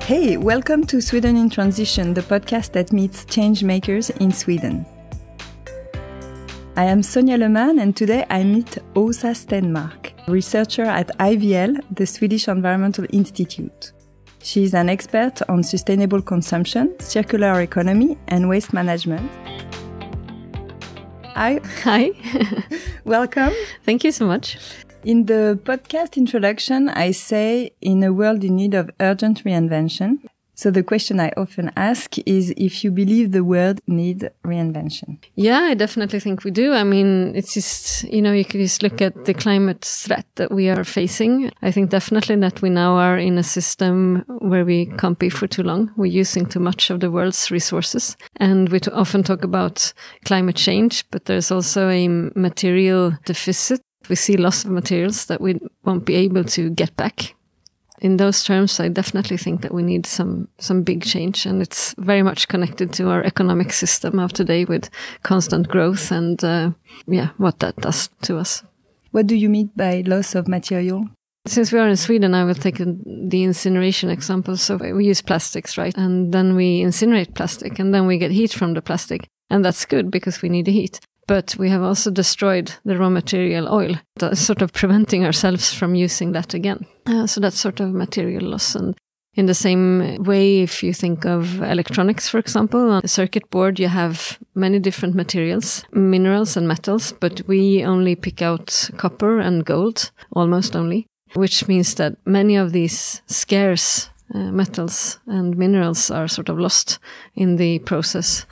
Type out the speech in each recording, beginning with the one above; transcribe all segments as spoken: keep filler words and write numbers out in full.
Hey, welcome to Sweden in Transition, the podcast that meets change makers in Sweden. I am Sonia Lehmann, and today I meet Åsa Stenmarck, researcher at I V L, the Swedish Environmental Institute. She is an expert on sustainable consumption, circular economy, and waste management. Hi. Hi. Welcome. Thank you so much. In the podcast introduction, I say, in a world in need of urgent reinvention. So the question I often ask is if you believe the world needs reinvention. Yeah, I definitely think we do. I mean, it's just, you know, you could just look at the climate threat that we are facing. I think definitely that we now are in a system where we can't be for too long. We're using too much of the world's resources. And we t- often talk about climate change, but there's also a material deficit. We see loss of materials that we won't be able to get back. In those terms, I definitely think that we need some some big change, and it's very much connected to our economic system of today with constant growth and uh, yeah, what that does to us. What do you mean by loss of material? Since we are in Sweden, I will take the incineration example. So we use plastics, right? And then we incinerate plastic, and then we get heat from the plastic. And that's good because we need the heat. But we have also destroyed the raw material oil, sort of preventing ourselves from using that again. Uh, so that's sort of material loss. And in the same way, if you think of electronics, for example, on a circuit board, you have many different materials, minerals and metals, but we only pick out copper and gold, almost only, which means that many of these scarce uh, metals and minerals are sort of lost in the process.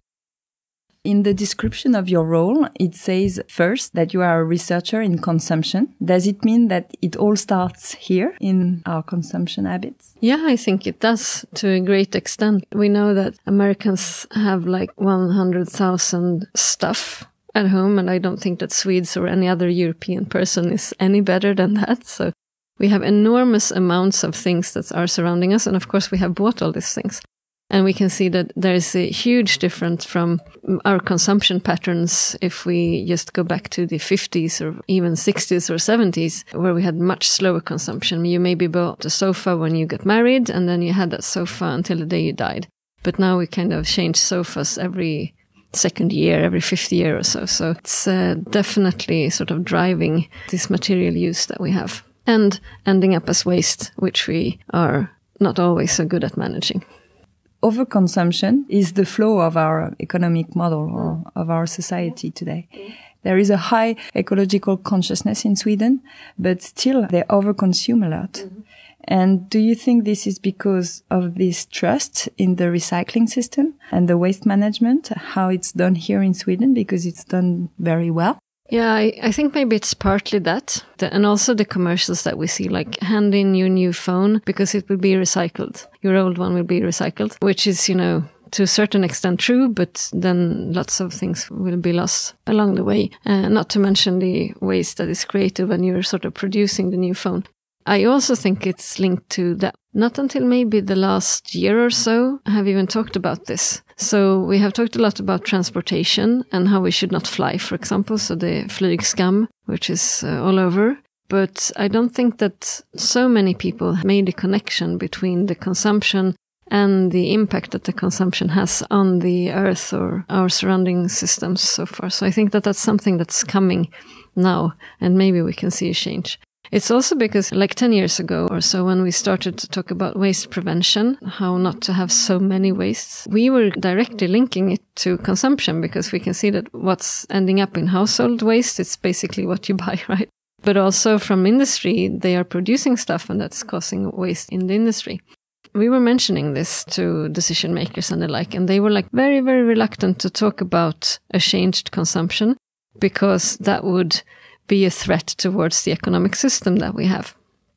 In the description of your role, it says first that you are a researcher in consumption. Does it mean that it all starts here in our consumption habits? Yeah, I think it does to a great extent. We know that Americans have like one hundred thousand stuff at home, and I don't think that Swedes or any other European person is any better than that. So we have enormous amounts of things that are surrounding us, and of course we have bought all these things. And we can see that there is a huge difference from our consumption patterns if we just go back to the fifties or even sixties or seventies, where we had much slower consumption. You maybe bought a sofa when you got married, and then you had that sofa until the day you died. But now we kind of change sofas every second year, every fifth year or so. So it's uh, definitely sort of driving this material use that we have and ending up as waste, which we are not always so good at managing. Overconsumption is the flow of our economic model or of our society today. There is a high ecological consciousness in Sweden, but still they overconsume a lot. Mm-hmm. And do you think this is because of this trust in the recycling system and the waste management, how it's done here in Sweden, because it's done very well? Yeah, I, I think maybe it's partly that. The, and also the commercials that we see, like hand in your new phone because it will be recycled. Your old one will be recycled, which is, you know, to a certain extent true, but then lots of things will be lost along the way. Uh, not to mention the waste that is created when you're sort of producing the new phone. I also think it's linked to that. Not until maybe the last year or so have even talked about this. So we have talked a lot about transportation and how we should not fly, for example. So the flygskam, which is uh, all over. But I don't think that so many people made a connection between the consumption and the impact that the consumption has on the earth or our surrounding systems so far. So I think that that's something that's coming now, and maybe we can see a change. It's also because like ten years ago or so, when we started to talk about waste prevention, how not to have so many wastes, we were directly linking it to consumption, because we can see that what's ending up in household waste, it's basically what you buy, right? But also from industry, they are producing stuff, and that's causing waste in the industry. We were mentioning this to decision makers and the like, and they were like very, very reluctant to talk about a changed consumption, because that would be a threat towards the economic system that we have.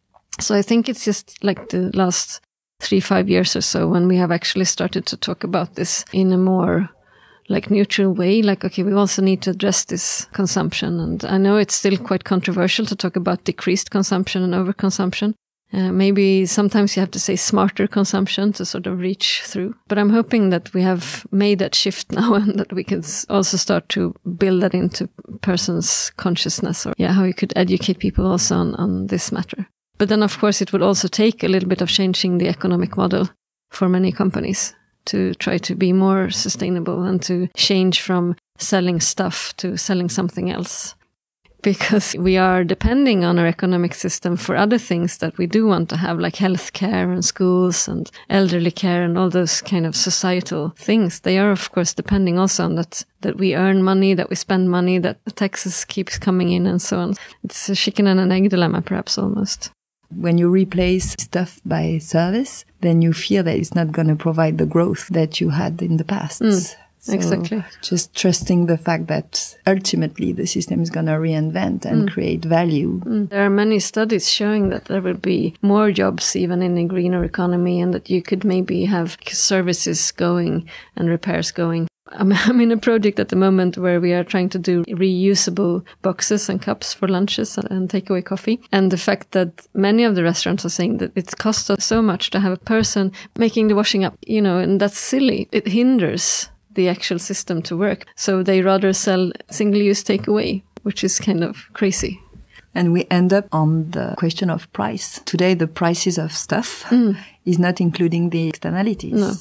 So I think it's just like the last three, five years or so when we have actually started to talk about this in a more like neutral way. Like, okay, we also need to address this consumption. And I know it's still quite controversial to talk about decreased consumption and overconsumption. Uh, maybe sometimes you have to say smarter consumption to sort of reach through. But I'm hoping that we have made that shift now, and that we can also start to build that into person's consciousness, or yeah, how you could educate people also on, on this matter. But then, of course, it would also take a little bit of changing the economic model for many companies to try to be more sustainable and to change from selling stuff to selling something else. Because we are depending on our economic system for other things that we do want to have, like healthcare and schools and elderly care and all those kind of societal things. They are, of course, depending also on that, that we earn money, that we spend money, that the taxes keeps coming in and so on. It's a chicken and an egg dilemma, perhaps, almost. When you replace stuff by service, then you fear that it's not going to provide the growth that you had in the past. Mm. So exactly. Just trusting the fact that ultimately the system is going to reinvent and mm. create value. Mm. There are many studies showing that there will be more jobs even in a greener economy, and that you could maybe have services going and repairs going. I'm in a project at the moment where we are trying to do reusable boxes and cups for lunches and takeaway coffee. And the fact that many of the restaurants are saying that it costs us so much to have a person making the washing up, you know, and that's silly. It hinders the actual system to work. So they rather sell single-use takeaway, which is kind of crazy. And we end up on the question of price. Today, the prices of stuff mm. is not including the externalities. No.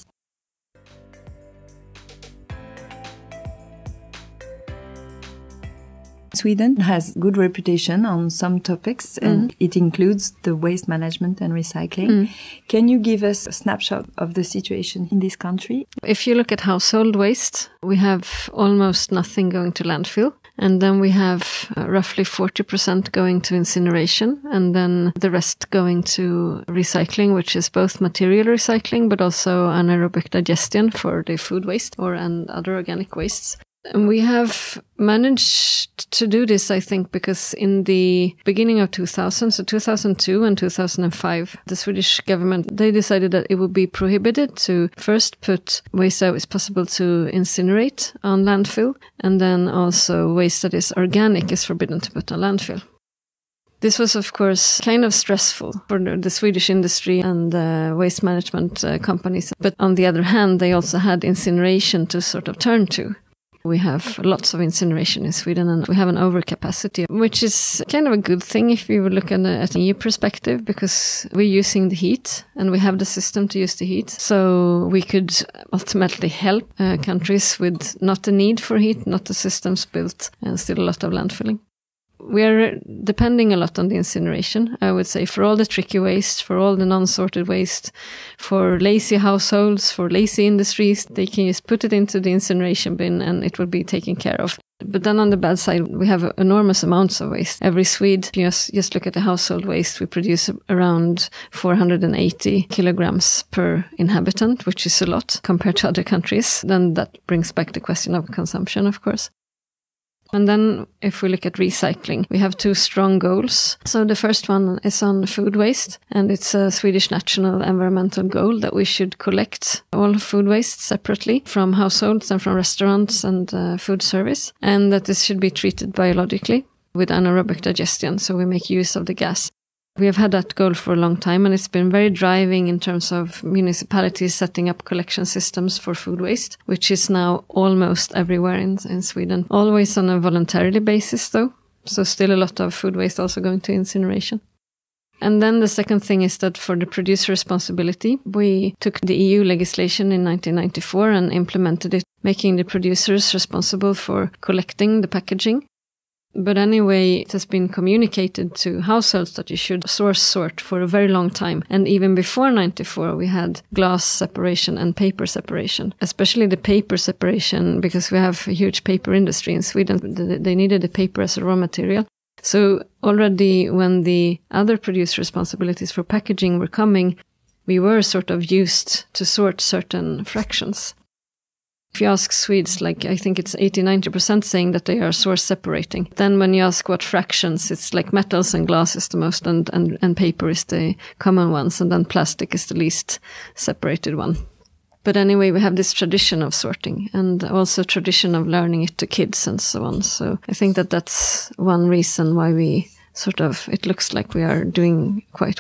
Sweden has good reputation on some topics, and mm. it includes the waste management and recycling. Mm. Can you give us a snapshot of the situation in this country? If you look at household waste, we have almost nothing going to landfill. And then we have uh, roughly forty percent going to incineration, and then the rest going to recycling, which is both material recycling, but also anaerobic digestion for the food waste or and other organic wastes. And we have managed to do this, I think, because in the beginning of two thousand, so two thousand two and two thousand five, the Swedish government, they decided that it would be prohibited to first put waste that is possible to incinerate on landfill, and then also waste that is organic is forbidden to put on landfill. This was, of course, kind of stressful for the Swedish industry and uh, waste management uh, companies. But on the other hand, they also had incineration to sort of turn to. We have lots of incineration in Sweden, and we have an overcapacity, which is kind of a good thing if you look at, a, at an E U perspective, because we're using the heat and we have the system to use the heat. So we could ultimately help uh, countries with not the need for heat, not the systems built, and still a lot of landfilling. We are depending a lot on the incineration, I would say, for all the tricky waste, for all the non-sorted waste, for lazy households, for lazy industries. They can just put it into the incineration bin and it will be taken care of. But then on the bad side, we have enormous amounts of waste. Every Swede, just, just look at the household waste, we produce around four hundred eighty kilograms per inhabitant, which is a lot compared to other countries. Then that brings back the question of consumption, of course. And then if we look at recycling, we have two strong goals. So the first one is on food waste, and it's a Swedish national environmental goal that we should collect all food waste separately from households and from restaurants and uh, food service, and that this should be treated biologically with anaerobic digestion, so we make use of the gas. We have had that goal for a long time, and it's been very driving in terms of municipalities setting up collection systems for food waste, which is now almost everywhere in, in Sweden. Always on a voluntarily basis, though. So still a lot of food waste also going to incineration. And then the second thing is that for the producer responsibility, we took the E U legislation in nineteen ninety-four and implemented it, making the producers responsible for collecting the packaging. But anyway, it has been communicated to households that you should source sort for a very long time. And even before ninety-four, we had glass separation and paper separation, especially the paper separation, because we have a huge paper industry in Sweden. They needed the paper as a raw material. So already when the other producer responsibilities for packaging were coming, we were sort of used to sort certain fractions. If you ask Swedes, like I think it's eighty to ninety percent saying that they are source separating. Then when you ask what fractions, it's like metals and glass is the most, and, and, and paper is the common ones, and then plastic is the least separated one. But anyway, we have this tradition of sorting, and also tradition of learning it to kids and so on. So I think that that's one reason why we sort of, it looks like we are doing quite well.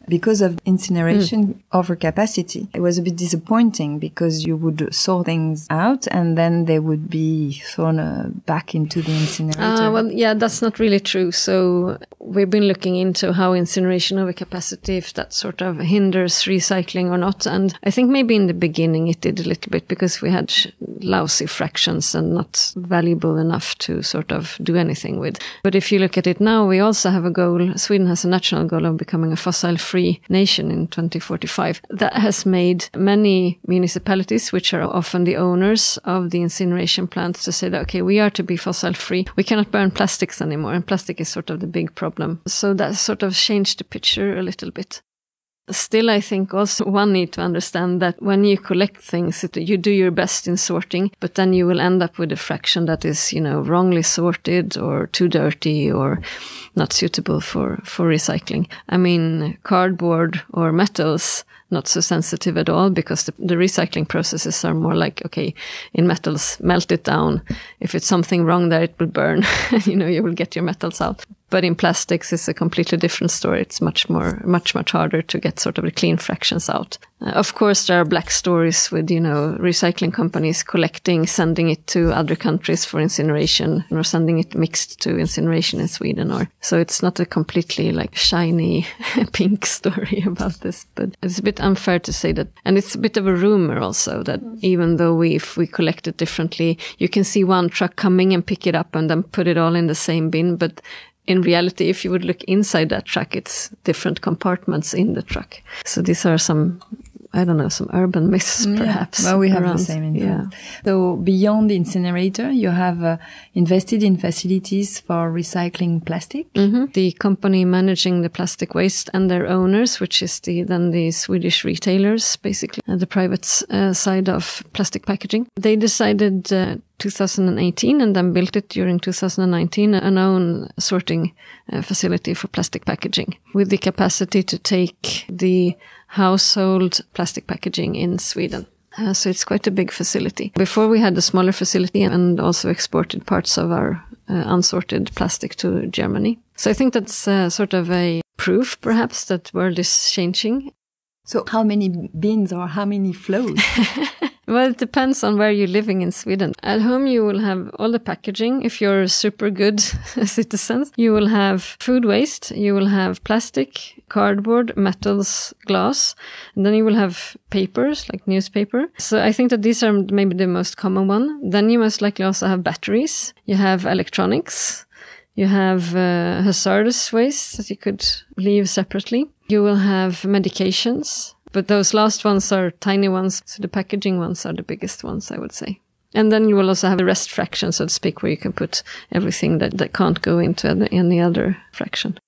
because of incineration mm. overcapacity. It was a bit disappointing because you would sort things out and then they would be thrown uh, back into the incinerator. Uh, well, yeah, that's not really true. So we've been looking into how incineration overcapacity, if that sort of hinders recycling or not. And I think maybe in the beginning it did a little bit because we had lousy fractions and not valuable enough to sort of do anything with. But if you look at it now, we also have a goal. Sweden has a national goal of becoming a fossil-free nation in twenty forty-five. That has made many municipalities, which are often the owners of the incineration plants, to say that, okay, we are to be fossil-free. We cannot burn plastics anymore, and plastic is sort of the big problem. So that sort of changed the picture a little bit. Still, I think also one need to understand that when you collect things, it, you do your best in sorting, but then you will end up with a fraction that is, you know, wrongly sorted or too dirty or not suitable for, for recycling. I mean, cardboard or metals, not so sensitive at all because the, the recycling processes are more like, okay, in metals, melt it down. If it's something wrong there, it will burn. You know, you will get your metals out. But in plastics, it's a completely different story. It's much more, much, much harder to get sort of the clean fractions out. Uh, of course, there are black stories with, you know, recycling companies collecting, sending it to other countries for incineration, or sending it mixed to incineration in Sweden. Or so it's not a completely like shiny pink story about this, but it's a bit unfair to say that. And it's a bit of a rumor also that mm. even though we, if we collect it differently, you can see one truck coming and pick it up and then put it all in the same bin, but in reality, if you would look inside that truck, it's different compartments in the truck. So these are some, I don't know, some urban myths, perhaps. Yeah, well, we have around. the same in yeah. So beyond the incinerator, you have uh, invested in facilities for recycling plastic. Mm-hmm. The company managing the plastic waste and their owners, which is the then the Swedish retailers, basically, and the private uh, side of plastic packaging. They decided uh, two thousand eighteen and then built it during two thousand nineteen, an own sorting uh, facility for plastic packaging with the capacity to take the household plastic packaging in Sweden. Uh, so it's quite a big facility. Before we had a smaller facility and also exported parts of our uh, unsorted plastic to Germany. So I think that's uh, sort of a proof perhaps that the world is changing. So how many bins or how many flows? Well, it depends on where you're living in Sweden. At home, you will have all the packaging. If you're super good citizens, you will have food waste, you will have plastic, cardboard, metals, glass, and then you will have papers, like newspaper. So I think that these are maybe the most common one. Then you most likely also have batteries. You have electronics. You have uh, hazardous waste that you could leave separately. You will have medications. But those last ones are tiny ones, so the packaging ones are the biggest ones, I would say. And then you will also have a rest fraction, so to speak, where you can put everything that, that can't go into any other fraction.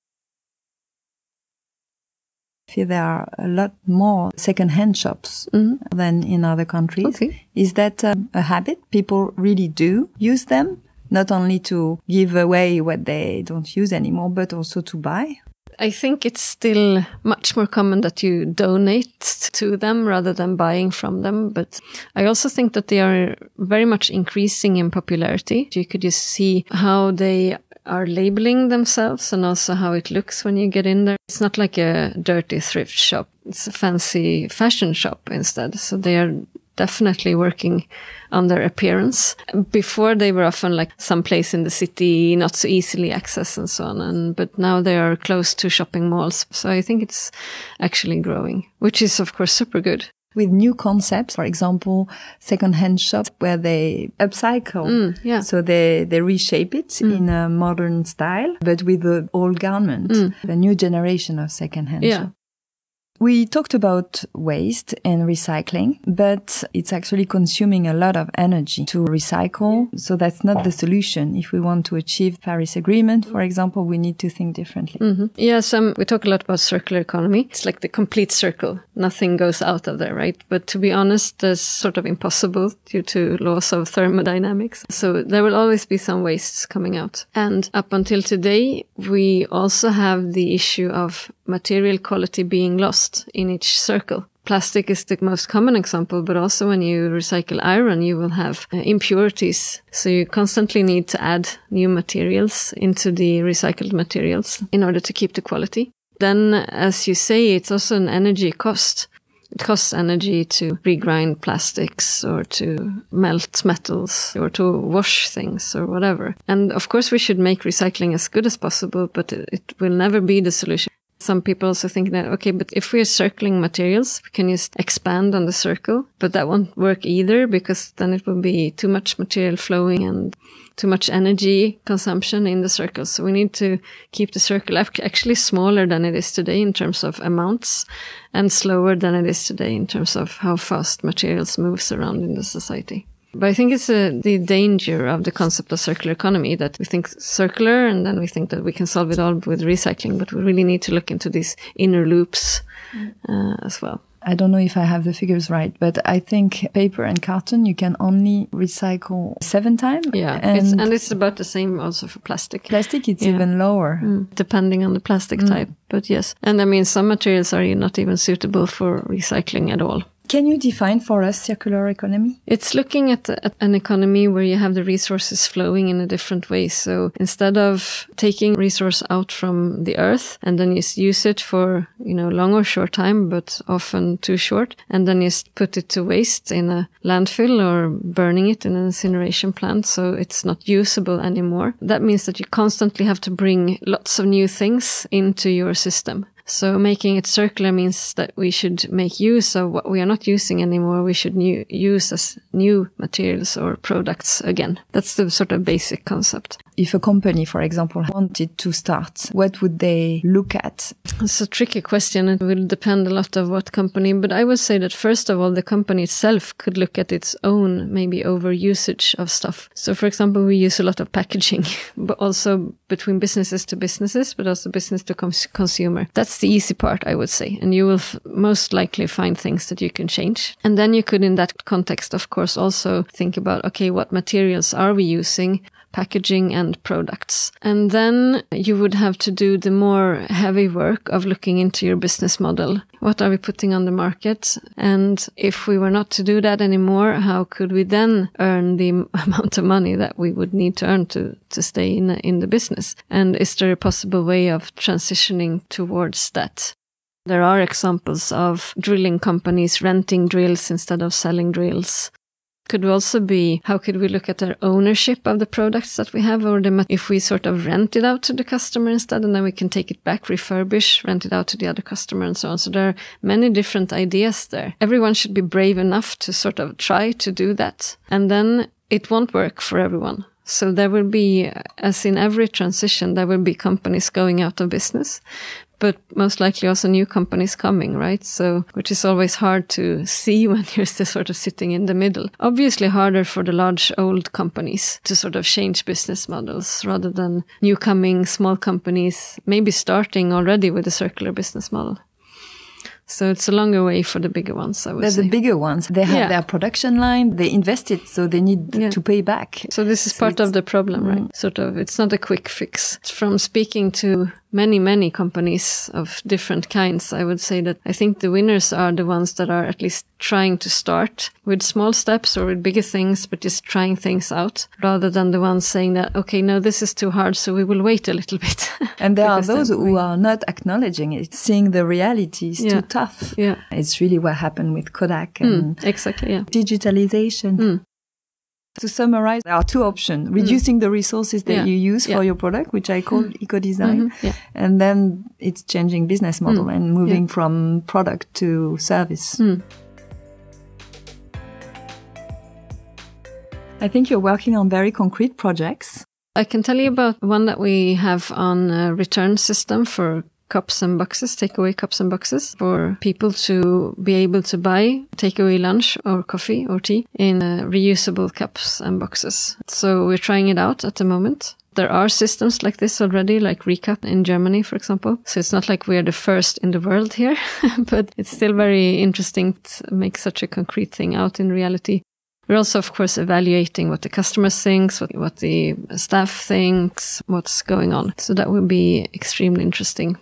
I feel there are a lot more second-hand shops mm-hmm. than in other countries. Okay. Is that uh, a habit? People really do use them, not only to give away what they don't use anymore, but also to buy? I think it's still much more common that you donate to them rather than buying from them. But I also think that they are very much increasing in popularity. You could just see how they are labeling themselves and also how it looks when you get in there. It's not like a dirty thrift shop. It's a fancy fashion shop instead. So they are definitely working on their appearance. Before they were often like someplace in the city, not so easily accessed and so on. And but now they are close to shopping malls. So I think it's actually growing, which is of course super good. With new concepts, for example, second-hand shops where they upcycle. Mm, yeah. So they, they reshape it mm. in a modern style, but with the old garment, mm. a new generation of second-hand yeah. shops. We talked about waste and recycling, but it's actually consuming a lot of energy to recycle. So that's not the solution. If we want to achieve Paris Agreement, for example, we need to think differently. Mm-hmm. Yes, um, we talk a lot about circular economy. It's like the complete circle. Nothing goes out of there, right? But to be honest, that's sort of impossible due to laws of thermodynamics. So there will always be some wastes coming out. And up until today, we also have the issue of material quality being lost in each circle. Plastic is the most common example, but also when you recycle iron, you will have uh, impurities. So you constantly need to add new materials into the recycled materials in order to keep the quality. Then, as you say, it's also an energy cost. It costs energy to regrind plastics or to melt metals or to wash things or whatever. And of course we should make recycling as good as possible, but it, it will never be the solution. Some people also think that, okay, but if we are circling materials, we can just expand on the circle, but that won't work either, because then it will be too much material flowing and too much energy consumption in the circle. So we need to keep the circle actually smaller than it is today in terms of amounts, and slower than it is today in terms of how fast materials moves around in the society. But I think it's a, the danger of the concept of circular economy, that we think circular and then we think that we can solve it all with recycling, but we really need to look into these inner loops uh, as well. I don't know if I have the figures right, but I think paper and carton, you can only recycle seven times. Yeah, and it's, and it's about the same also for plastic. Plastic, it's yeah. even lower. Mm, depending on the plastic mm. type, but yes. And I mean, some materials are not even suitable for recycling at all. Can you define for us circular economy? It's looking at, the, at an economy where you have the resources flowing in a different way. So instead of taking resource out from the earth and then just use it for, you know, long or short time, but often too short, and then just put it to waste in a landfill or burning it in an incineration plant so it's not usable anymore. That means that you constantly have to bring lots of new things into your system. So making it circular means that we should make use of what we are not using anymore. We should new, use as new materials or products again. That's the sort of basic concept. If a company, for example, wanted to start, what would they look at? It's a tricky question. It will depend a lot of what company. But I would say that first of all, the company itself could look at its own maybe overusage of stuff. So for example, we use a lot of packaging, but also between businesses to businesses, but also business to cons- consumer. That's the easy part, I would say. And you will f- most likely find things that you can change. And then you could, in that context, of course, also think about, okay, what materials are we using? Packaging and products. And then you would have to do the more heavy work of looking into your business model. What are we putting on the market? And if we were not to do that anymore, how could we then earn the amount of money that we would need to earn to, to stay in, in the business? And is there a possible way of transitioning towards that? There are examples of drilling companies renting drills instead of selling drills. Could also be, how could we look at our ownership of the products that we have, or the, if we sort of rent it out to the customer instead, and then we can take it back, refurbish, rent it out to the other customer, and so on. So there are many different ideas there. Everyone should be brave enough to sort of try to do that. And then it won't work for everyone. So there will be, as in every transition, there will be companies going out of business, but most likely also new companies coming, right? So, which is always hard to see when you're still sort of sitting in the middle. Obviously harder for the large old companies to sort of change business models rather than new coming small companies, maybe starting already with a circular business model. So it's a longer way for the bigger ones, I would They're say. the bigger ones. They have yeah. their production line, they invested, so they need yeah. to pay back. So this is so part of the problem, mm. right? Sort of, it's not a quick fix. From speaking to many, many companies of different kinds, I would say that I think the winners are the ones that are at least trying to start with small steps or with bigger things, but just trying things out, rather than the ones saying that, okay, no, this is too hard, so we will wait a little bit. And there are those who we... are not acknowledging it, seeing the reality is yeah. too tough. Yeah. It's really what happened with Kodak and mm, exactly, yeah. digitalization. Mm. To summarize, there are two options. Reducing mm. the resources that yeah. you use yeah. for your product, which I call mm. eco-design. Mm-hmm. Yeah. And then it's changing business model mm. and moving yeah. from product to service. Mm. I think you're working on very concrete projects. I can tell you about one that we have on a return system for cups and boxes, takeaway cups and boxes, for people to be able to buy takeaway lunch or coffee or tea in uh, reusable cups and boxes. So we're trying it out at the moment. There are systems like this already, like Recap in Germany, for example. So it's not like we are the first in the world here, but it's still very interesting to make such a concrete thing out in reality. We're also, of course, evaluating what the customer thinks, what, what the staff thinks, what's going on. So that will be extremely interesting.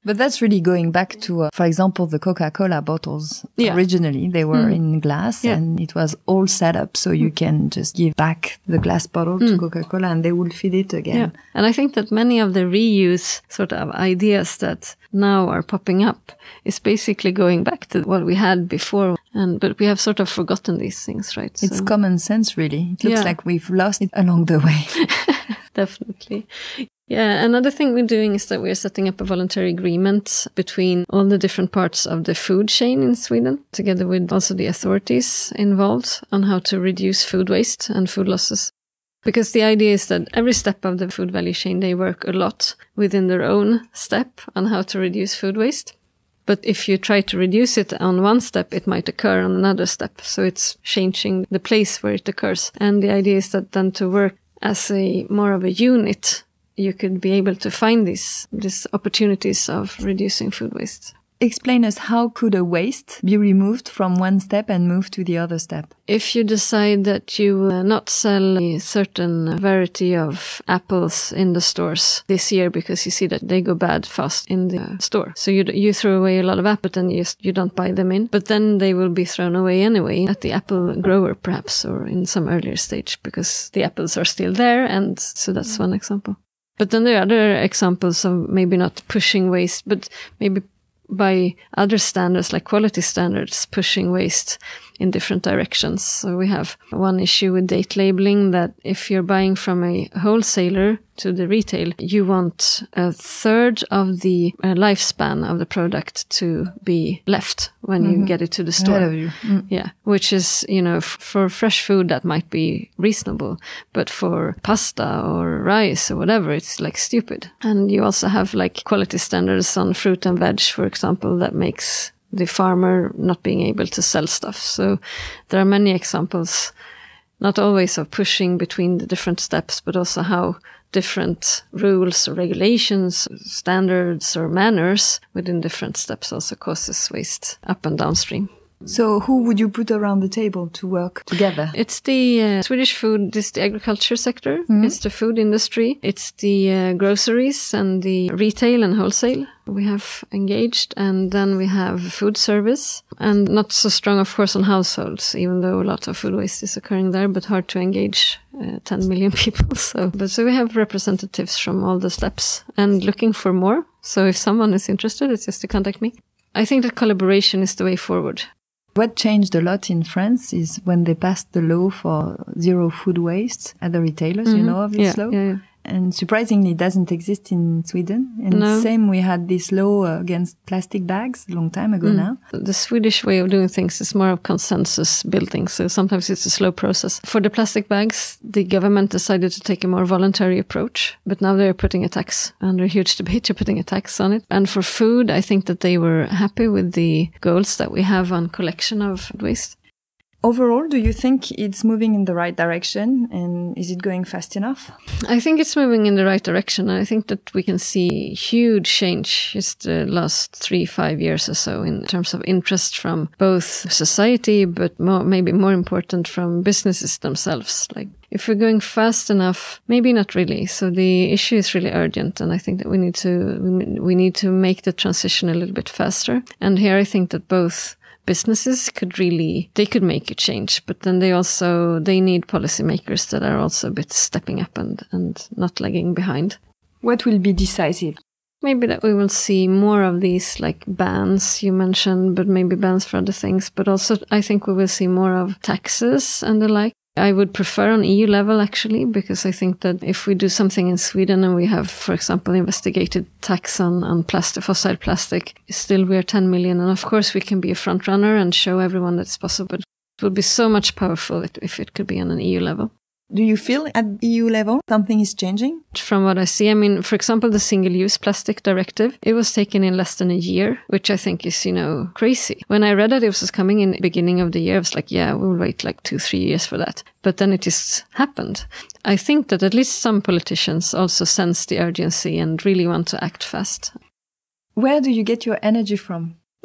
But that's really going back to, uh, for example, the Coca-Cola bottles. Yeah. Originally, they were Mm. in glass Yeah. and it was all set up so you can just give back the glass bottle to Mm. Coca-Cola and they will fill it again. Yeah. And I think that many of the reuse sort of ideas that now are popping up is basically going back to what we had before. And but we have sort of forgotten these things, right? It's So- common sense, really. It looks Yeah. like we've lost it along the way. Definitely. Yeah, another thing we're doing is that we're setting up a voluntary agreement between all the different parts of the food chain in Sweden, together with also the authorities involved on how to reduce food waste and food losses. Because the idea is that every step of the food value chain, they work a lot within their own step on how to reduce food waste. But if you try to reduce it on one step, it might occur on another step. So it's changing the place where it occurs. And the idea is that then to work as a more of a unit, you could be able to find these, these opportunities of reducing food waste. Explain us, how could a waste be removed from one step and move to the other step? If you decide that you will not sell a certain variety of apples in the stores this year because you see that they go bad fast in the store. So you you throw away a lot of apples and you, you don't buy them in. But then they will be thrown away anyway at the apple grower perhaps, or in some earlier stage, because the apples are still there. And so that's one example. But then there are other examples of maybe not pushing waste, but maybe by other standards, like quality standards, pushing waste in different directions. So we have one issue with date labeling, that if you're buying from a wholesaler to the retail, you want a third of the uh, lifespan of the product to be left when Mm-hmm. you get it to the store. Ahead of you. Mm. Yeah, which is, you know, f- for fresh food that might be reasonable, but for pasta or rice or whatever, it's like stupid. And you also have like quality standards on fruit and veg, for example, that makes the farmer not being able to sell stuff. So there are many examples, not always of pushing between the different steps, but also how different rules or regulations, standards or manners within different steps also causes waste up and downstream. So who would you put around the table to work together? It's the uh, Swedish food, it's the agriculture sector, Mm-hmm. it's the food industry, it's the uh, groceries and the retail and wholesale we have engaged, and then we have food service, and not so strong, of course, on households, even though a lot of food waste is occurring there, but hard to engage uh, ten million people. So, but so we have representatives from all the steps and looking for more. So if someone is interested, it's just to contact me. I think that collaboration is the way forward. What changed a lot in France is when they passed the law for zero food waste at the retailers. Mm-hmm. You know of this yeah, law? Yeah, yeah. And surprisingly, it doesn't exist in Sweden. And No. same, we had this law uh, against plastic bags a long time ago Mm. now. The Swedish way of doing things is more of consensus building, so sometimes it's a slow process. For the plastic bags, the government decided to take a more voluntary approach, but now they're putting a tax, under a huge debate, they're putting a tax on it. And for food, I think that they were happy with the goals that we have on collection of waste. Overall, do you think it's moving in the right direction, and is it going fast enough? I think it's moving in the right direction. I think that we can see huge change just the last three, five years or so in terms of interest from both society, but more, maybe more important from businesses themselves. Like, if we're going fast enough, maybe not really. So the issue is really urgent, and I think that we need to we need to make the transition a little bit faster. And here I think that both businesses could really, they could make a change, but then they also, they need policymakers that are also a bit stepping up and, and not lagging behind. What will be decisive? Maybe that we will see more of these like bans you mentioned, but maybe bans for other things. But also I think we will see more of taxes and the like. I would prefer on E U level, actually, because I think that if we do something in Sweden and we have, for example, investigated tax on, on plastic, fossil plastic, still we are ten million. And of course we can be a front runner and show everyone that's possible. But it would be so much powerful if it could be on an E U level. Do you feel at E U level something is changing? From what I see, I mean, for example, the single-use plastic directive, it was taken in less than a year, which I think is, you know, crazy. When I read that it was coming in the beginning of the year, I was like, yeah, we'll wait like two, three years for that. But then it just happened. I think that at least some politicians also sense the urgency and really want to act fast. Where do you get your energy from?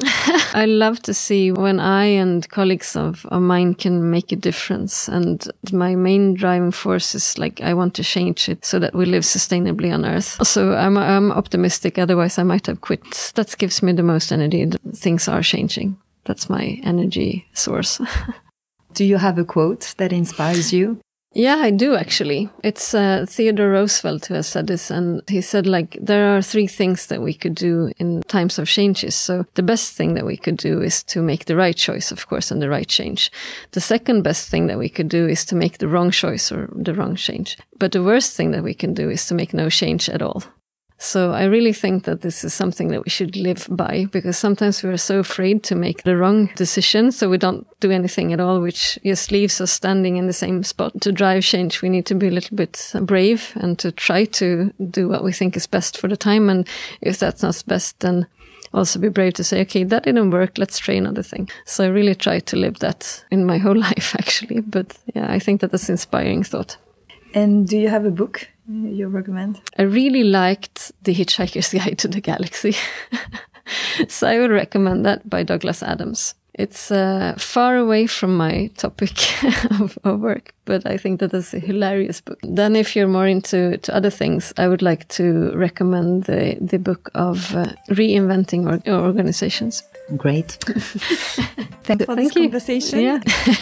I love to see when I and colleagues of, of mine can make a difference. And my main driving force is like, I want to change it so that we live sustainably on Earth. So I'm, I'm optimistic. Otherwise, I might have quit. That gives me the most energy. Things are changing. That's my energy source. Do you have a quote that inspires you? Yeah, I do actually. It's uh, Theodore Roosevelt who has said this, and he said like there are three things that we could do in times of changes. So the best thing that we could do is to make the right choice, of course, and the right change. The second best thing that we could do is to make the wrong choice or the wrong change. But the worst thing that we can do is to make no change at all. So I really think that this is something that we should live by, because sometimes we are so afraid to make the wrong decision, so we don't do anything at all, which just leaves us standing in the same spot. To drive change, we need to be a little bit brave and to try to do what we think is best for the time. And if that's not best, then also be brave to say, okay, that didn't work, let's try another thing. So I really try to live that in my whole life, actually. But yeah, I think that that's an inspiring thought. And do you have a book you recommend? I really liked The Hitchhiker's Guide to the Galaxy. So I would recommend that by Douglas Adams. It's uh, far away from my topic of, of work, but I think that is a hilarious book. Then if you're more into to other things, I would like to recommend the, the book of uh, Reinventing or, Organizations. Great. Thank you for this Thank you. conversation. Yeah.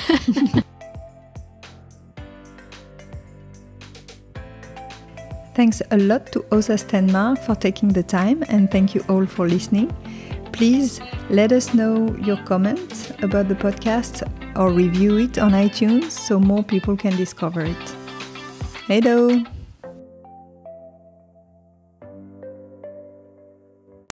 Thanks a lot to Åsa Stenmarck for taking the time, and thank you all for listening. Please let us know your comments about the podcast or review it on iTunes so more people can discover it. Hey do!